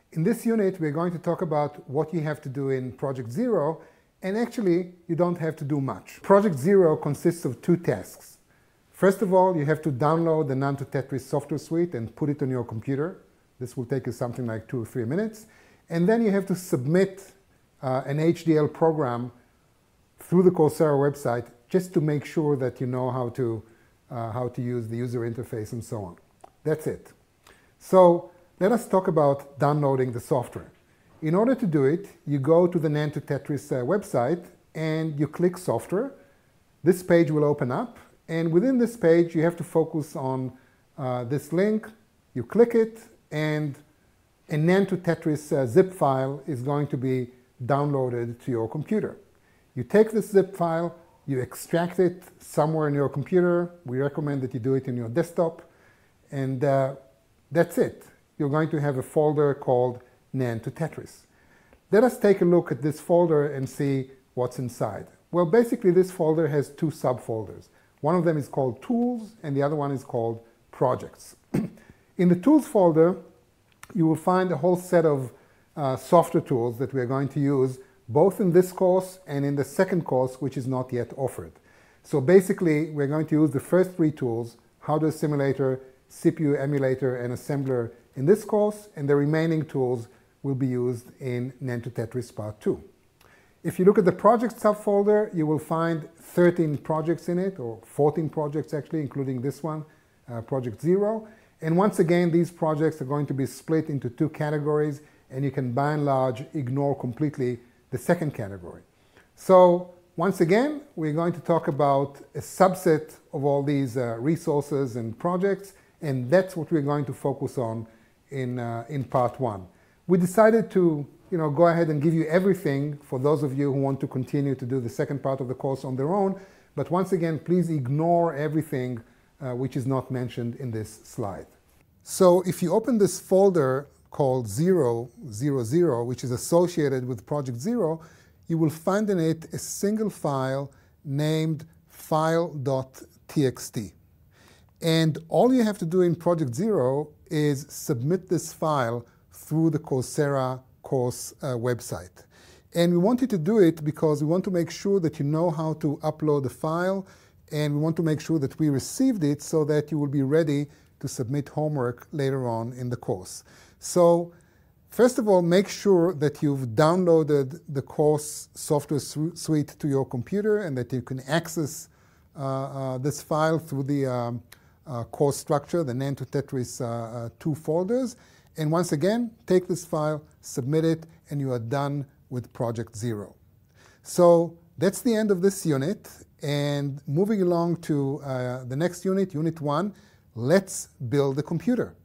In this unit, we're going to talk about what you have to do in Project Zero, and actually, you don't have to do much. Project Zero consists of two tasks. First of all, you have to download the None to Tetris software suite and put it on your computer. This will take you something like 2 or 3 minutes. And then you have to submit an HDL program through the Coursera website just to make sure that you know how to use the user interface and so on. That's it. So let us talk about downloading the software. In order to do it, you go to the None to Tetris website and you click Software. This page will open up, and within this page you have to focus on this link. You click it, and a None to Tetris zip file is going to be downloaded to your computer. You take this zip file, you extract it somewhere in your computer. We recommend that you do it in your desktop, and that's it. You're going to have a folder called None to Tetris. Let us take a look at this folder and see what's inside. Well, basically this folder has two subfolders. One of them is called Tools, and the other one is called Projects. In the Tools folder, you will find a whole set of software tools that we are going to use both in this course and in the second course, which is not yet offered. So basically, we're going to use the first 3 tools, Hardware Simulator, CPU Emulator, and Assembler in this course, and the remaining tools will be used in None to Tetris Part 2. If you look at the Project subfolder, you will find 13 projects in it, or 14 projects actually, including this one, Project Zero. And once again, these projects are going to be split into 2 categories, and you can by and large ignore completely the second category. So once again, we're going to talk about a subset of all these resources and projects, and that's what we're going to focus on in Part 1. We decided to go ahead and give you everything for those of you who want to continue to do the second part of the course on their own, but once again, please ignore everything which is not mentioned in this slide. So if you open this folder called 000, which is associated with Project Zero, you will find in it a single file named file.txt. And all you have to do in Project Zero is submit this file through the Coursera course website. And we want you to do it because we want to make sure that you know how to upload the file, and we want to make sure that we received it so that you will be ready to submit homework later on in the course. So first of all, make sure that you've downloaded the course software suite to your computer and that you can access this file through the course structure, the None to Tetris 2 folders. And once again, take this file, submit it, and you are done with Project Zero. So that's the end of this unit. And moving along to the next unit, Unit 1, let's build a computer.